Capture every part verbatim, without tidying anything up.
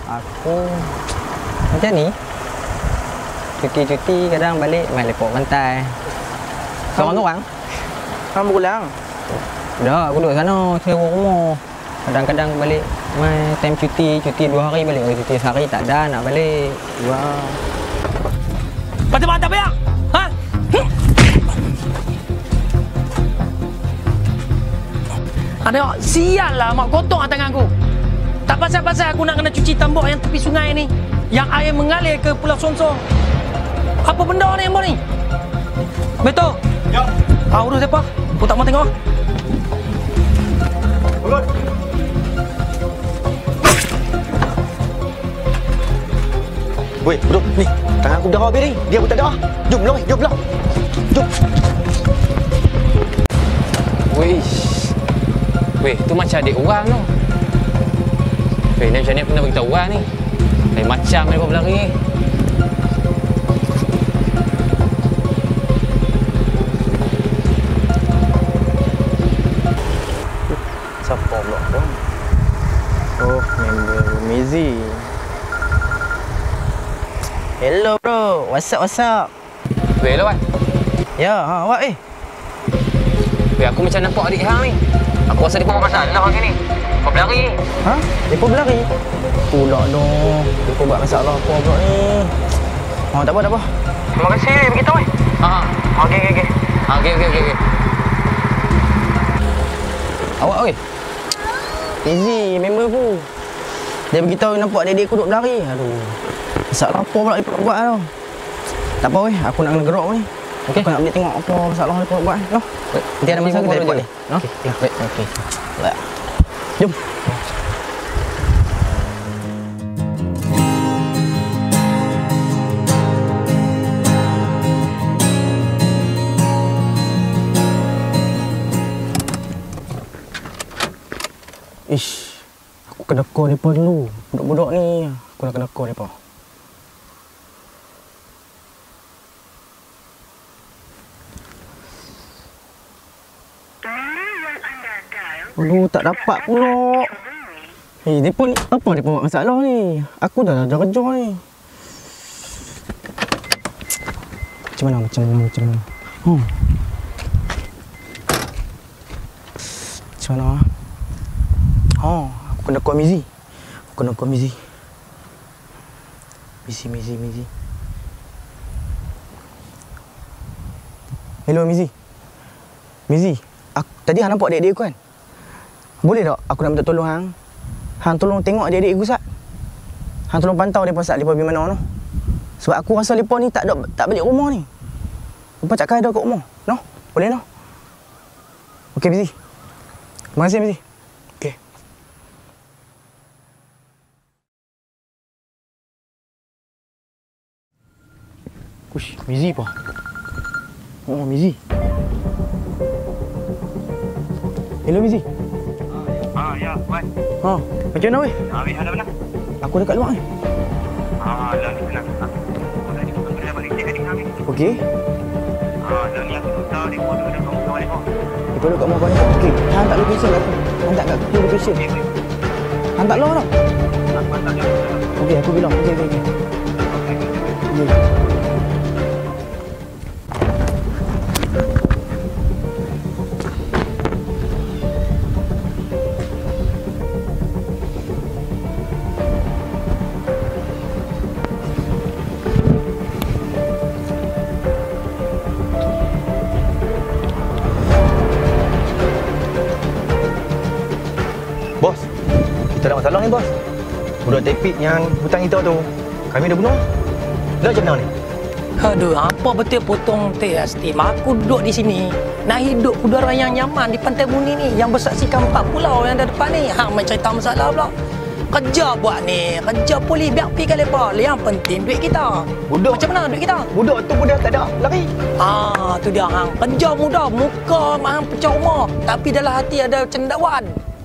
Aku macam ni. Cuti-cuti kadang balik main lepak pantai. Seorang-seorang. Kamu pulang? Dah, aku duduk sana, sewa rumah. Kadang-kadang balik main time cuti, cuti dua hari balik. Oh, cuti sehari tak ada, nak balik. Wah. Macam mana tak payah? Ha? Ada sial lah mak kotor tangan aku. Tak pasal-pasal aku nak kena cuci tambak yang tepi sungai ni. Yang air mengalir ke Pulau Sonsong. Apa benda ni yang ni? Betul? Ya. Ah, urus siapa? Aku tak mau tengok. Urus. Weh, bro, ni. Tangan aku berdarah habis ni. Dia pun tak darah. Jom, lori, jom pulang. Jom. Weh. Weh, tu macam adik orang tu. Weh, ni macam ni pernah beritahu orang ni. Lain macam ni kau berlari. Siapa pula tu? Oh, member Mizi. Hello bro, what's up, what's up? Weh, lah, Wan. Ya, ha, awak eh. Weh, aku macam nampak adik hang ni. Aku rasa dia pun masalah hari ni. Kau berlari. Ha? Dia pun berlari? Pula dong. Dia pun buat masalah apa pula ni. Ha, tak apa, tak apa. Terima kasih, beritahu eh. Ha. Okey, okey, okey. Ha, okey, okey, okey. Okay. Awak, weh. Easy, member aku. Dia beritahu nampak adik-adik aku duduk berlari. Aduh. Masalah apa pula dia buat tu. Tak apa weh, aku nak kena gerak ni. Okey. Aku nak balik tengok apa masalah dia buat. Noh. Nanti ada masa kita buat ni. Noh. Okey. Okey. Okey. Baik. Jom. Ish. Aku kena call mereka dulu. Budak-budak ni. Aku nak kena call mereka. Aduh, tak dapat pula. Eh, mereka ni apa mereka buat masalah ni? Aku dah dah kerja ni. Macam mana? Macam mana? Macam mana? Hmm. Macam mana? Oh, aku kena call Mizi. Aku kena call Mizi. Mizi, Mizi, Mizi. Hello, Mizi. Mizi, aku, tadi hang nampak adik-adik aku kan? Boleh tak aku nak minta tolong hang? Hang tolong tengok adik-adik aku Sat. Hang tolong pantau depa Sat, depa pergi mana tu. Sebab aku rasa depa ni tak ada tak balik rumah ni. Depa takkan ada kat rumah. Noh, boleh noh. Okey, Mizi. Terima kasih, Mizi. Okey. Kush, Mizi apa? Oh, Mizi. Hello, Mizi. Ah, ya, Wan. Ha, macam mana weh? Ah, weh, ada mana? Aku dekat luar ni. Ah, dah ni senang. Aku dah jumpa dengan balik cek adik kami. Okey. Ah, dah ni aku tahu dia pun ada kamu kawan dia. Dia duduk kat rumah kau. Okey, hang tak location aku. Hang tak kat aku location. Hang tak loh tau. Aku hantar dia. Okey, aku bilang. Okey, okey, okey. Okey. Bos, kita ada masalah ni bos. Budak tepik yang hutang kita tu, kami dah bunuh. Dah macam mana ni? Aduh, apa betul potong teh steam. Aku duduk di sini nak hidup udara yang nyaman di Pantai Buni ni yang bersaksikan empat pulau yang ada depan ni. Hang main cerita masalah pula. Kerja buat ni, kerja pulih biar pergi ke lepas. Yang penting duit kita. Budak. Macam mana duit kita? Budak tu pun dah tak ada lari. Ah, tu dia hang. Kerja mudah, muka mahang pecah rumah, tapi dalam hati ada cendawan.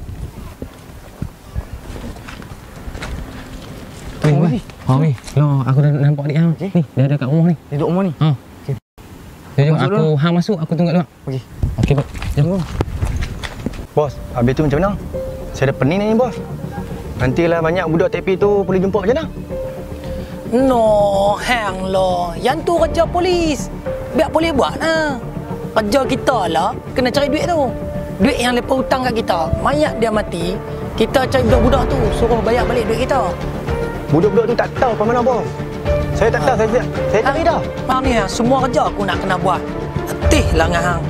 Weh, weh. Ha, weh. Loh, aku dah nampak adik hang. Ni, dia ada kat rumah ni. Dia duduk rumah ni. Ha. Okey. Jom, Masuk aku dulu. hang masuk, aku tunggu luar. Okey. Okey, bos. Jom. Bos, habis tu macam mana? Saya ada pening ni bos. Nantilah banyak budak T P tu boleh jumpa macam mana? No, hang lo. Yang tu kerja polis. Biar polis buat lah. Kerja kita lah, kena cari duit tu. Duit yang lepas hutang kat kita. Mayat dia mati, kita cari budak-budak tu, suruh bayar balik duit kita. Budak-budak tu tak tahu apa mana bos. Saya tak tahu, saya, saya cari dah. Hang ni, semua kerja aku nak kena buat. Letih lah dengan hang.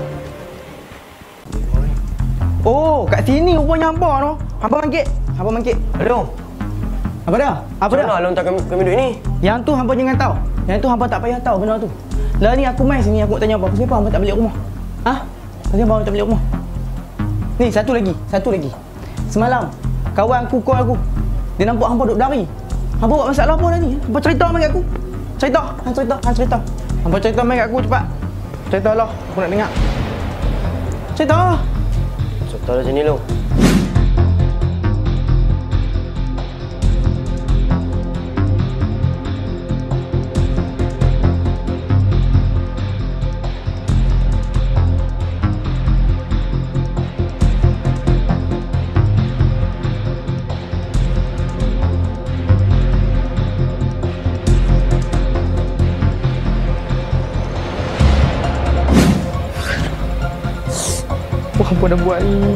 Oh, kat sini rupanya hampa tu. Hampa mangkit. Hampa mangkit. Aduh, Apa dah? Apa dah? mana long tak kami, kami duit ni? Yang tu hampa jangan tahu. Yang tu hampa tak payah tahu benda tu. Lah ni aku main sini aku nak tanya apa. Kenapa hampa tak balik rumah? Ha? Kenapa hampa tak balik rumah? Ni satu lagi, satu lagi. Semalam kawan aku call aku. Dia nampak hampa duduk berlari. Hampa buat masalah apa dah ni? Hampa cerita main kat aku. Cerita, hang cerita, hang cerita. Hampa cerita main kat aku cepat. Ceritalah, aku nak dengar. Cerita. Cerita dah sini lo. Apa hampa dah buat ni?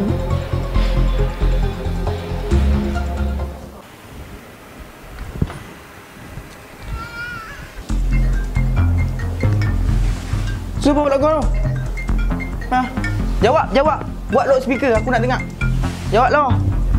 Cuba buat lagu tu. Ha? Jawab, jawab. Buat loud speaker, aku nak dengar. Jawablah.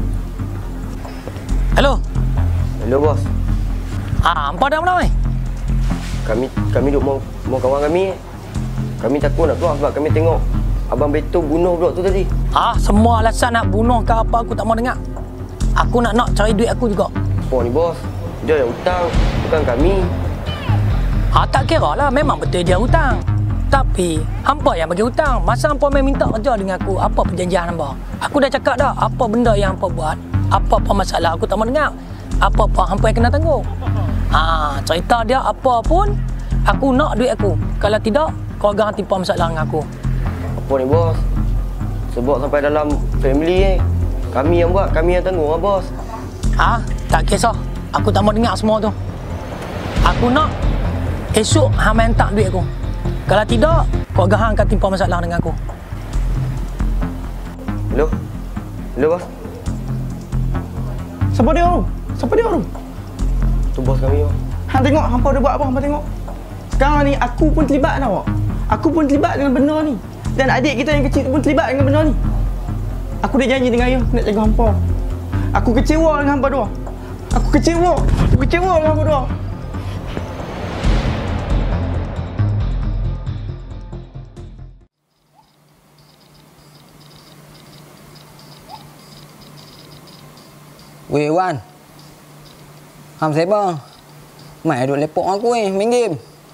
Hello. Hello bos. Ah, hampa dah mana weh? Kami kami duk mau mau kawan kami. Kami takut nak keluar sebab kami tengok Abang Beto bunuh budak tu tadi. Ah, semua alasan nak bunuh ke apa aku tak mau dengar. Aku nak nak cari duit aku juga. Oh ni bos, dia yang hutang, bukan kami. Ah, tak kira lah, memang betul dia hutang. Tapi, hampa yang bagi hutang. Masa hampa main minta kerja dengan aku, apa perjanjian hampa? Aku dah cakap dah, apa benda yang hampa buat, apa-apa masalah aku tak mau dengar. Apa-apa hampa yang kena tanggung. Ah, cerita dia apa pun, aku nak duit aku. Kalau tidak, kau jangan timpa masalah dengan aku. Apa ni bos? Sebab sampai dalam family eh. Kami yang buat, kami yang tanggung lah bos. Ah, tak kisah. Aku tak mau dengar semua tu. Aku nak esok hang main tak duit aku. Kalau tidak, kau gahang akan timpa masalah dengan aku. Hello? Hello bos? Siapa dia tu? Siapa dia tu? Tu bos kami bos. Hang tengok hampa dia buat apa, hampa tengok. Sekarang ni aku pun terlibat tau. Aku pun terlibat dengan benda ni. Dan adik kita yang kecil pun terlibat dengan benda ni. Aku dah janji dengan ayah nak jaga hampa. Aku kecewa dengan hampa dua. Aku kecewa. Aku kecewa dengan hampa dua. Weh Wan. Ham siapa? Mai duk lepok aku ni, main game.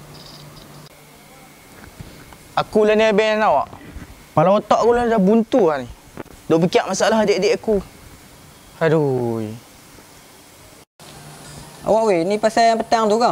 Aku lah ni abang awak. Kepala otak aku lah dah buntu lah ni. Duk fikir masalah adik-adik aku. Aduh. Awak weh, ni pasal yang petang tu ke?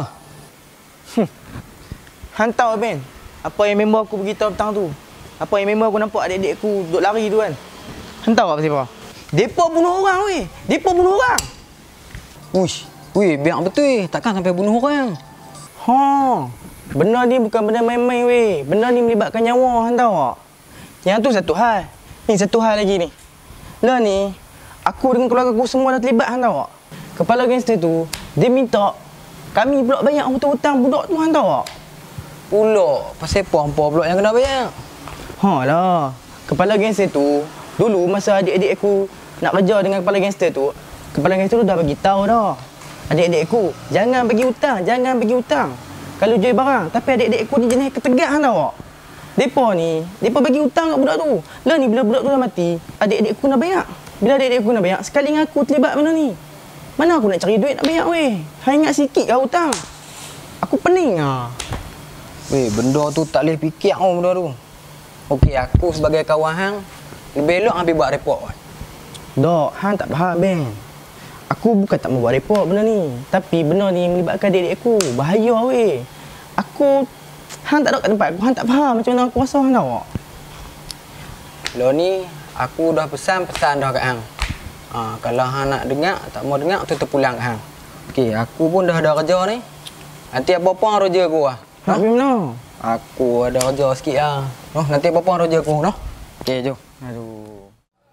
Hang tahu abang, apa yang member aku beritahu petang tu? Apa yang member aku nampak adik-adik aku duk lari tu kan? Hang tahu apa siapa? Depa bunuh orang weh. Depa bunuh orang. Uish. Weh, biar betul weh. Takkan sampai bunuh orang. Ha. Benda ni bukan benda main-main weh. Benda ni melibatkan nyawa, hang tahu tak? Yang tu satu hal. Ni satu hal lagi ni. Lah ni, aku dengan keluarga aku semua dah terlibat, hang tahu tak? Kepala gangster tu, dia minta kami pula bayar hutang-hutang budak tu, hang tahu tak? Pula, pasal apa hampa pula yang kena bayar? Ha lah. Kepala gangster tu, dulu masa adik-adik aku nak kerja dengan kepala gangster tu, kepala gangster tu dah bagi tahu dah. Adik-adik aku, jangan bagi hutang, jangan bagi hutang. Kalau jual barang, tapi adik-adik aku ni jenis ketegak, hang tahu tak? Depa ni, depa bagi hutang kat budak tu. Lah ni bila budak tu dah mati, adik-adik aku nak bayar. Bila adik-adik aku nak bayar, sekali dengan aku terlibat benda ni. Mana aku nak cari duit nak bayar weh? Hang ingat sikit kau hutang. Aku pening ah. Weh, benda tu tak boleh fikir kau benda tu. Okey, aku sebagai kawan hang, lebih elok ambil buat report. Dok, hang tak faham bang. Aku bukan tak mau buat report benda ni. Tapi benda ni melibatkan adik-adik aku. Bahaya weh. Aku, hang tak ada kat tempat aku. Hang tak faham macam mana aku rasa, hang tahu tak? Lo ni, aku dah pesan-pesan dah kat hang. Ha, kalau hang nak dengar, tak mau dengar, tu terpulang kat hang. Okey, aku pun dah ada kerja ni. Nanti apa-apa hang roja aku ah. Tak ha? Mana? Aku ada kerja sikit ah. Oh, nanti apa-apa hang roja aku, noh. Okey, jom. Aduh.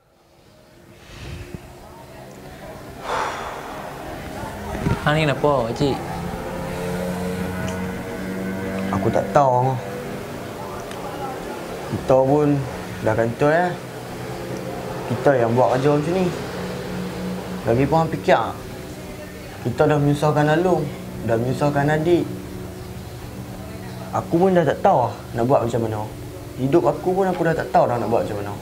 Hang ni kenapa, cik? Aku tak tahu. Kita pun dah kantoi eh. Kita yang buat kerja macam ni. Lagi pun hang fikir, kita dah menyusahkan Alung, dah menyusahkan adik. Aku pun dah tak tahu nak buat macam mana. Hidup aku pun aku dah tak tahu dah nak buat macam mana.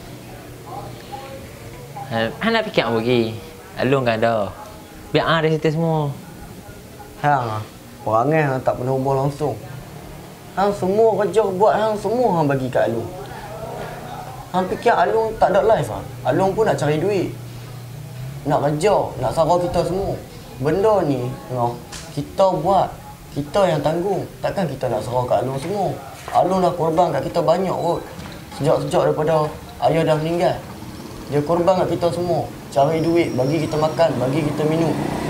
Hang nak fikir apa lagi? Alung kan ada. Biar hang ada cerita semua. Hang, perangai hang tak pernah hubung langsung. Hang semua kerja buat hang semua hang bagi kat Alung. Hang fikir Alung tak ada life ah. Alung pun nak cari duit. Nak kerja, nak sarau kita semua. Benda ni, noh, kita buat, kita yang tanggung. Takkan kita nak sarau kat Alung semua. Alung dah korban kat kita banyak kot. Sejak-sejak daripada ayah dah meninggal. Dia korban kat kita semua. Cari duit, bagi kita makan, bagi kita minum.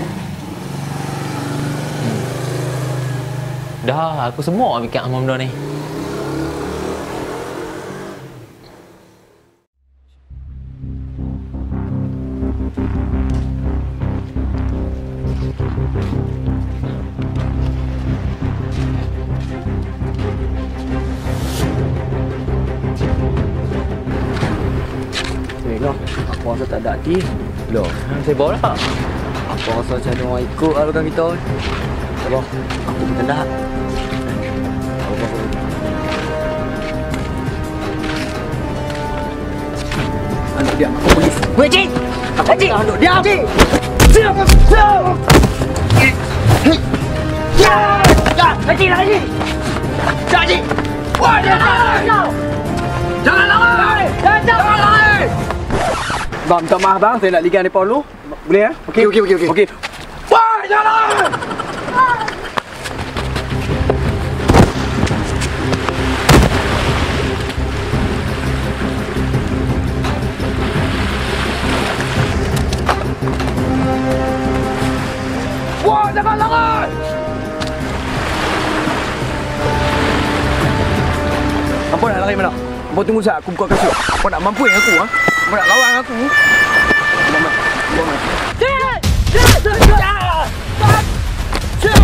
Dah, aku semua fikir hang benda ni. Aku rasa tak ada hati. Loh, hang saya bawa tak? Aku rasa macam ada orang ikut alukan kita. Sabar, aku kita dah. Anak dia, aku polis. Weh, cik! Apa cik? Anak dia, cik! Siap! Siap! Ya! Ya! Cik, lagi! Ya, cik! Wah, dia tak! Jangan lari! Jangan lari! Bang, minta maaf bang, saya nak ligan depan dulu. Boleh ya? Okey, okey, okey, okey. Okey. Wah, jangan lari! Wah, jangan lari! Apa nak lari mana? Apa tunggu sekejap, aku buka kasut. Apa nak mampu dengan aku ha? Apa nak lawan aku? Selamat. Selamat. Cik! Cik! Cik! Cik!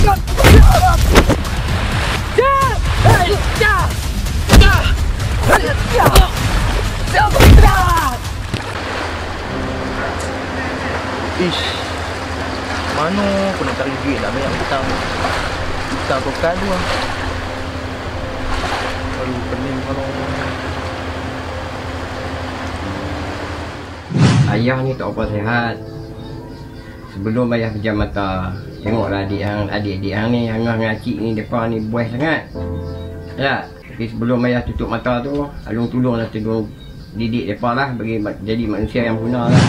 Ish. Mana aku nak cari duit nak bayar hutang. Hutang kau kadu lah. Aduh, pening kalau. Ayah ni tak apa sihat. Sebelum ayah pejam mata, tengoklah adik hang, adik-adik hang ni, hang dengan cik ni depa ni buih sangat. Ya, tapi sebelum ayah tutup mata tu, Alung tolonglah tolong didik depa lah bagi jadi manusia yang guna lah.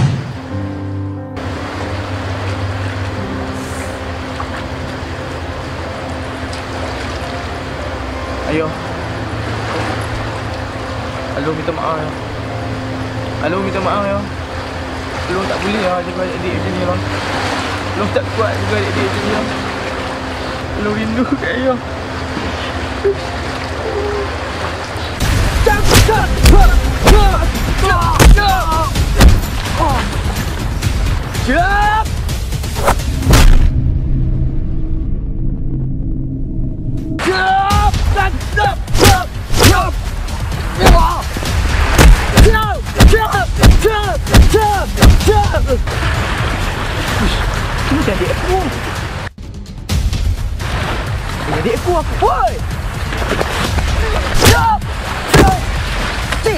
Ayo. Alung minta maaf ya. Alung minta maaf ya. Alung tak boleh lah jaga adik-adik macam ni lah. Alung tak kuat jaga adik-adik macam ni lah. Alung rindu kat ayah. Siap! Siap! Siap! Siap! Siap! Siap! Siap! Siap! Siap! Siap! Siap! Ini kan adik aku. Ini adik aku apa? Woi! Siap! Siap! Cik!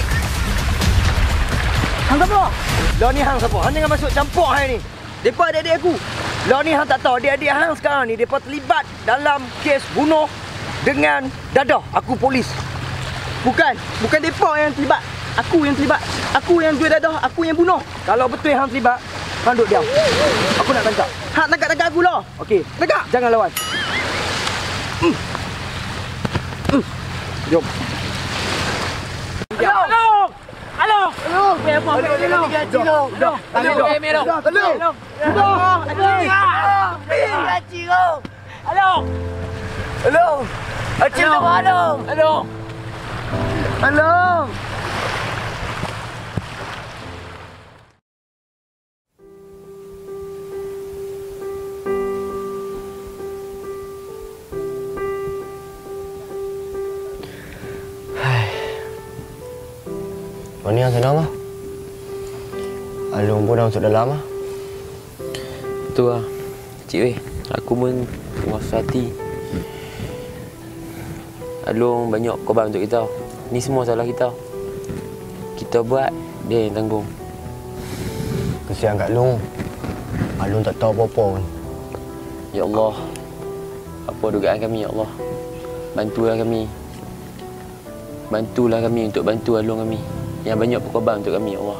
Hang siapa? Lah ni hang siapa? Hang jangan masuk campur hang ni. Depa adik-adik aku. Lah ni hang tak tahu adik-adik hang sekarang ni depa terlibat dalam kes bunuh dengan dadah. Aku polis. Bukan, bukan depa yang terlibat. Aku yang terlibat. Aku yang jual dadah, aku yang bunuh. Kalau betul hang terlibat, hang duduk diam. Aku nak tangkap. Hang tangkap-tangkap aku lah. Okey, tangkap. Jangan lawan. Hmm. Hmm. Jom. Alung! Halo. Halo. Biar apa? Biar halo. Halo. Halo. Halo. Halo. Halo. Halo. Acil tu halo. Halo. Halo. Mana yang sana mah? Alung pun dah masuk dalam ah. Tu lah. Cik weh, aku pun puas hati. Alung banyak korban untuk kita. Ni semua salah kita. Kita buat, dia yang tanggung. Kesian kat Long. Alung tak tahu apa-apa pun. Ya Allah. Apa dugaan kami, ya Allah. Bantulah kami. Bantulah kami untuk bantu Alung kami. Yang banyak berkorban untuk kami, ya Allah.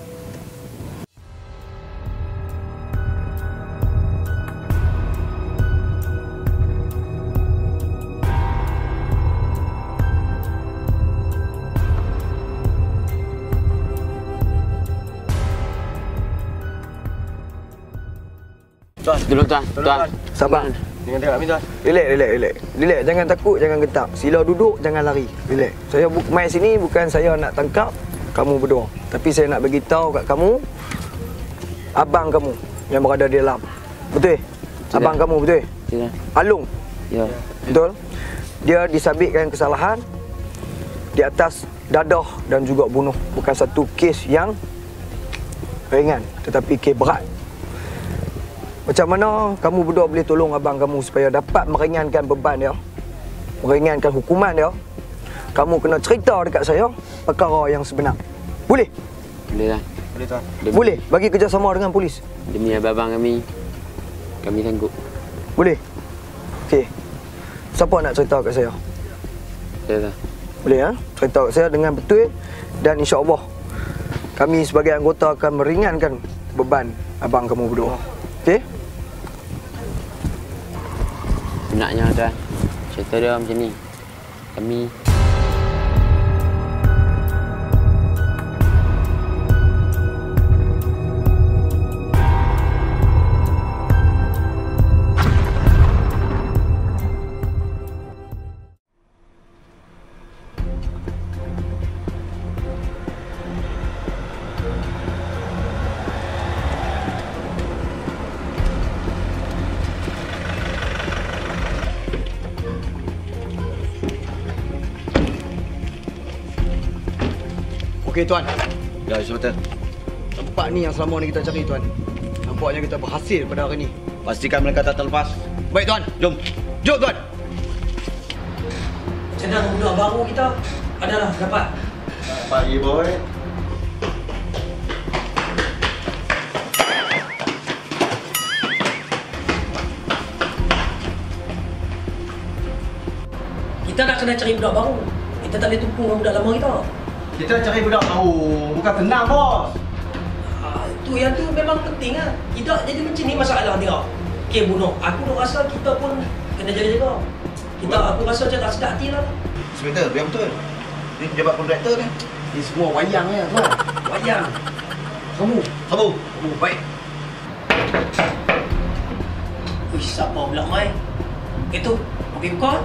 Tuan, Dulu tuan, tuan. sabar. Jangan tengok kami tuan. Relax, relax, relax. Relax, jangan takut, jangan getak. Sila duduk, jangan lari. Relax. Saya bu- main sini bukan saya nak tangkap kamu berdua. Tapi saya nak bagi tahu kat kamu abang kamu yang berada di dalam. Betul? Tidak. Abang kamu betul? Tidak. Alung. Ya. Betul? Dia disabitkan kesalahan di atas dadah dan juga bunuh. Bukan satu kes yang ringan, tetapi kes berat. Macam mana kamu berdua boleh tolong abang kamu supaya dapat meringankan beban dia, meringankan hukuman dia? Kamu kena cerita dekat saya perkara yang sebenar. Boleh? Boleh lah. Boleh tuan. Demi, Boleh? Bagi kerjasama dengan polis. Demi abang kami, kami sanggup. Boleh? Okey. Siapa nak cerita kat saya? Boleh lah. Boleh ya? Cerita kat saya dengan betul dan insya-Allah kami sebagai anggota akan meringankan beban abang kamu berdua. Okey? Benarnya tuan, cerita dia macam ni. Kami Okey tuan. Ya, betul. Tempat ni yang selama ni kita cari tuan. Nampaknya kita berhasil pada hari ni. Pastikan mereka tak terlepas. Baik tuan. Jom. Jom tuan. Senang budak baru kita adalah dapat. Pagi boy. Kita nak kena cari budak baru. Kita tak boleh tumpu dengan budak lama kita. Kita cari budak baru. Bukan tenang bos. Ah, tu yang tu memang penting lah. Tidak jadi macam ni masalah dia. Okey bunuh. Aku dah rasa kita pun kena jaga-jaga. Kita aku rasa macam tak sedap hati lah. Sebentar, biar betul. Ni pejabat kontraktor ni. Ni semua wayang ya tuan. Wayang. Kamu. Kamu. Oh, baik. Wih, siapa pula mai? Itu, pergi buka.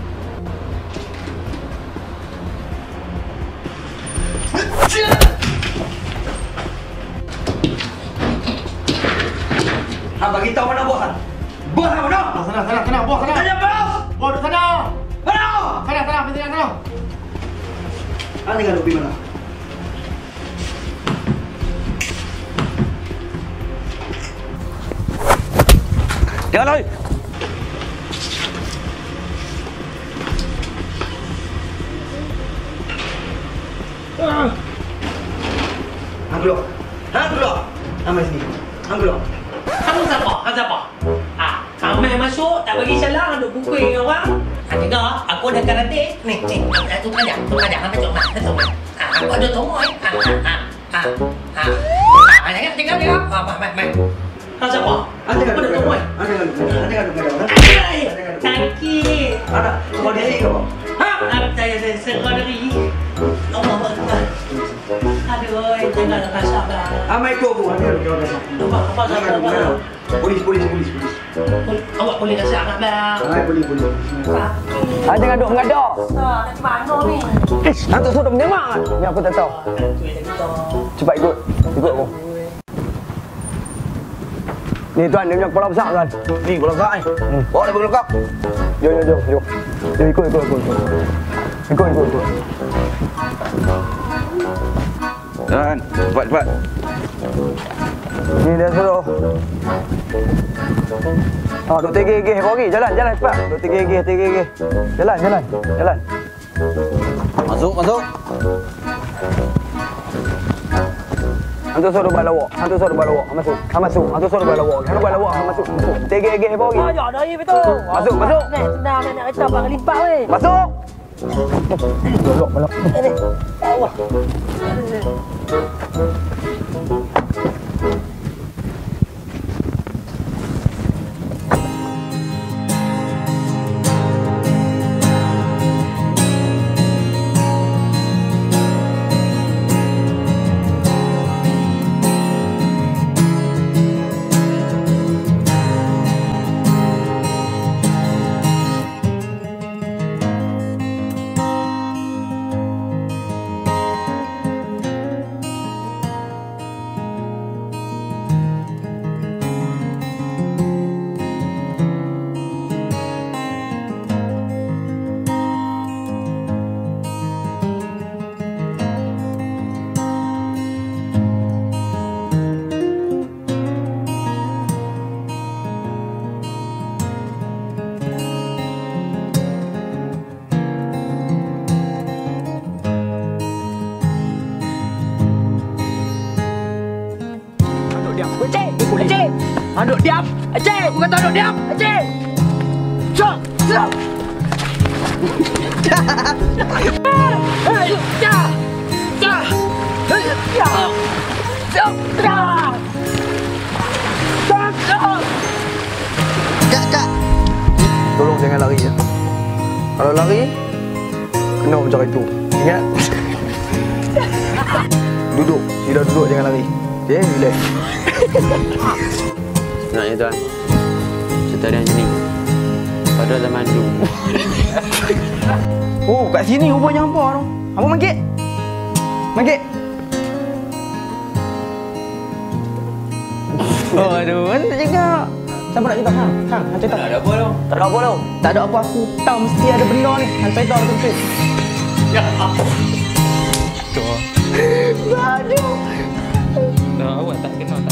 Ha, bagi tahu mana bos. Bos mana? Sana, sana, sana, bos sana. Tanya bos. Bos di sana. Mana? Sana, sana, pintu yang sana. Ah, tinggal duduk di mana? Jangan lari. Hang keluar. Hang keluar. Hang mai sini. Hang keluar. Kamu siapa? Kamu siapa? Ah, kamu main masuk, tak bagi salam, duk pukul dengan orang. Ah, dengar, aku ada karate. Ni, ni, aku tu aja, tu aja, apa cuma, tu cuma. Ah, aku ada tomoy. Ah, ah, ah, ah. Ah, jangan, jangan, jangan. Ah, mai, mai, mai. Kamu siapa? Aku ada tomoy. Hang jangan duduk. Hang jangan duduk. Hai, sakit. Ada. Kau dia ke apa? Ha, saya saya saudari. Allah Akbar. Polis, polis, polis, polis. Awak boleh kasi anak bang. Ah, boleh, boleh. Ah, jangan duk mengadak. Nah, nanti mana ni? Eh, hantu sudah menyemak kan? Ni aku tak tahu. Cepat ikut. Ikut aku. Ni tuan, dia punya kepala besar tuan. Ni, kepala besar ni. Hmm. Bawa dia berlengkap. Jom, jom, jom. Jom, jom ikut, ikut, ikut. Ikut, ikut, ikut. ikut. Dan, cepat, cepat. Ni dia suruh. Ah, duk tegeh-geh kau pergi. Jalan, jalan cepat. Duk tegeh-geh, tegeh-geh. Jalan, jalan. Jalan. Masuk, masuk. Hantu suruh buat lawak. Hantu suruh buat lawak. Masuk. Ha masuk. Hantu suruh buat lawak. Hantu buat lawak. Ha masuk. Masuk. Tegeh-geh kau pergi. Oh, ya dah, betul. Masuk, masuk. Ni, senang nak kereta bang lipat weh. Masuk. Belok, belok. Ni, awak. Encik! Duduk diam! Encik! Aku kata duduk diam! Encik! Stop! Stop! Ya! Ya! Ya! Stop! Stop! Stop! Stop! Kak, kak. Tolong jangan lari ya. Kalau lari, kena macam itu. Ingat? Duduk. Sudah duduk, jangan lari. Okay, relax. Sebenarnya tuan, cerita dia macam ni. Pada zaman dulu. Oh, kat sini rupanya hampa tu. Hampa mangkit. Mangkit. Oh, aduh, kan tak jaga. Siapa nak cerita? Hang, hang, hang cerita. Tak ada apa tau. Tak ada apa tau. Tak ada apa, aku tahu mesti ada benda ni. Hang cerita betul-betul. Ya. Tu. Aduh. Dah awak tak kenal tak?